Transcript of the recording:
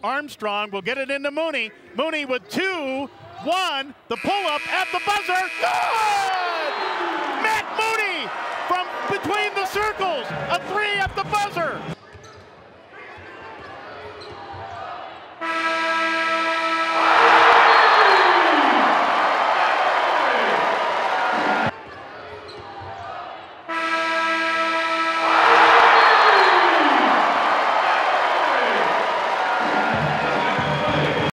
Armstrong will get it into Mooney. Mooney with 2-1. The pull-up at the buzzer. Good!